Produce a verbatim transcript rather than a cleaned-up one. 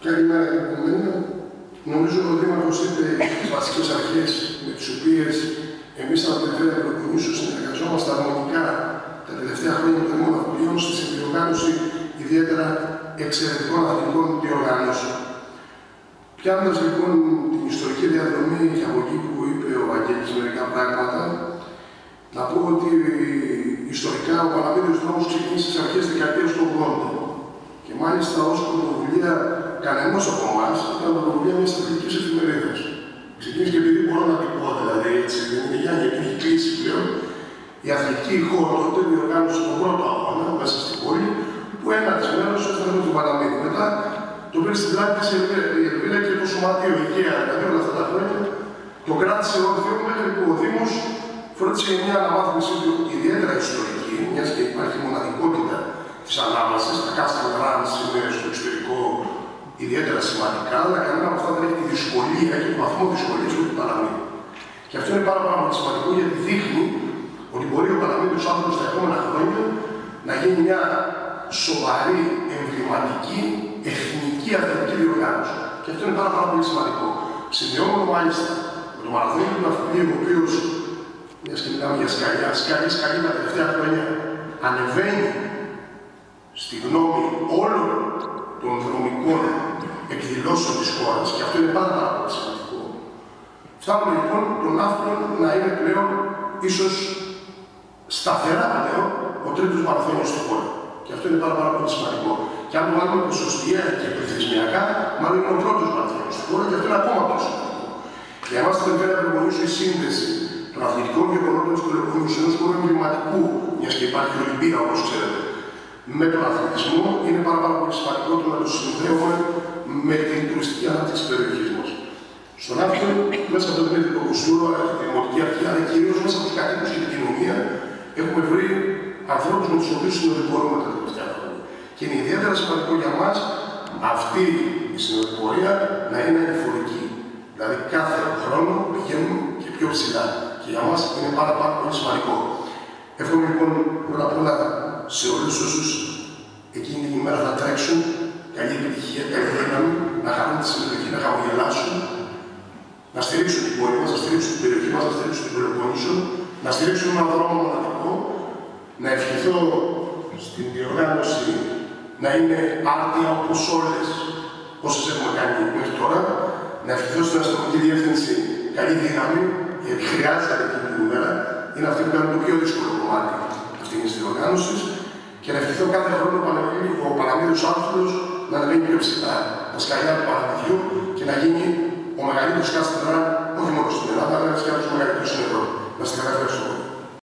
Καλημέρα και από μένα. Νομίζω ότι ο Δήμαρχος είπε τις βασικές αρχές με τις οποίες εμείς από την Περιφέρεια Πελοποννήσου συνεργαζόμαστε αρμονικά τα τελευταία χρόνια με το Δήμο Ναυπλίων στη συνδιοργάνωση ιδιαίτερα εξαιρετικών αθλητικών διοργανώσεων. Πιάνοντας λοιπόν την ιστορική διαδρομή και από εκεί που είπε ο Βαγγέλης μερικά πράγματα, να πω ότι ιστορικά ο Παναμίδιος δρόμος ξεκίνησε στις αρχές της δεκαετίας του ογδόντα. Και μάλιστα ως πρωτοβουλία κανενός από εμάς ήταν πρωτοβουλία μιας αθλητικής εφημερίδας. Ξεκίνησε και επειδή μπορώ να την πω, δηλαδή έτσι, δεν είναι Γιάννη, γιατί έχει κλείσει πλέον. Η αθλητική ηχό τότε διοργάνωσε τον πρώτο αγώνα μέσα στην πόλη, που ένα της μέρος έφτανε με τον Παναμίδη. Μετά το πήρε στην πλάτη της η Ελβίρα και το Σωματείο Υγεία, δηλαδή όλα αυτά τα χρόνια. Το κράτησε όρθιο μέχρι που ο Δήμος φρόντισε μια αναβάθμιση του ιδιαίτερα ιστορική, μιας και υπάρχει μοναδικότητα της ανάβασης, τα casting runs είναι στο εξωτερικό ιδιαίτερα σημαντικά, αλλά κανένα από αυτά δεν έχει τη δυσκολία και τον βαθμό δυσκολίας που του Παναμίδη. Και αυτό είναι πάρα, πάρα πολύ σημαντικό γιατί δείχνει ότι μπορεί ο Παναμίδης άνθρωπος τα επόμενα χρόνια να γίνει μια σοβαρή, εμβληματική, εθνική αθλητική διοργάνωση. Και αυτό είναι πάρα, πάρα πολύ σημαντικό. Συνδυόμενο μάλιστα με τον Μαραθώνιο του Ναυπλίου, ο οποίος, μιας και μιλάμε για σκαλιά, σκαλί, σκαλί τα τελευταία χρόνια ανεβαίνει στη γνώμη όλων των δρομικών εκδηλώσεων της χώρας, και αυτό είναι πάρα, πάρα πολύ σημαντικό. Φτάνουμε λοιπόν τον Ναύπλιο να είναι πλέον, ίσως σταθερά πλέον, ο τρίτος μαραθώνιος στη χώρα. Και αυτό είναι πάρα, πάρα πολύ σημαντικό. Και αν το βάλουμε ποσοστιαία και πληθυσμιακά, μάλλον είναι ο πρώτος μαραθώνιος στη χώρα, και αυτό είναι ακόμα πιο σημαντικό. Για εμάς στην Περιφέρεια Πελοποννήσου η σύνδεση των αθλητικών γεγονότων της Πελοποννήσου ενός χώρου εμβληματικού, μιας και υπάρχει η Ολυμπία, όπως ξέρετε, με τον αθλητισμό, είναι πάρα, πάρα πολύ σημαντικό το να το συνδέουμε με την τουριστική ανάπτυξη της περιοχής μας. Στον Ναύπλιο, μέσα από το Δημήτρη Κοστούρο, τη Δημοτική Αρχή, αλλά κυρίως μέσα από τους κατοίκους και την κοινωνία, έχουμε βρει ανθρώπους με τους οποίους συνοδοιπορούμε τα τελευταία χρόνια. Και είναι ιδιαίτερα σημαντικό για μας αυτή η συνοδοιπορία να είναι ανηφορική. Δηλαδή, κάθε χρόνο πηγαίνουμε και πιο ψηλά. Και για μας είναι πάρα, πάρα πολύ σημαντικό. Εύχομαι λοιπόν πρώτα απ' όλα σε όλους όσους εκείνη την ημέρα θα τρέξουν, καλή επιτυχία, καλή δύναμη, να χαρούν τη συμμετοχή, να χαμογελάσουν, να στηρίξουν την πόλη μας, να στηρίξουν την περιοχή μας, να στηρίξουν την Πελοπόννησο, να στηρίξουν έναν δρόμο μοναδικό, να ευχηθώ στην διοργάνωση να είναι άρτια όπως όλες όσες έχουμε κάνει μέχρι τώρα, να ευχηθώ στην αστυνομική διεύθυνση καλή δύναμη, γιατί χρειάζεται εκείνη την ημέρα, είναι αυτή που κάνει το πιο δύσκολο κομμάτι αυτής της διοργάνωσης, και να ευχηθώ κάθε χρόνο ο Παναμίδιος άνθρωπος να ανεβαίνει πιο ψηλά τα σκαλιά του Παναμιδιού και να γίνει ο μεγαλύτερος casting run όχι μόνο στην Ελλάδα, αλλά και από τους μεγαλύτερους στην Ευρώπη. Να είστε καλά, ευχαριστώ.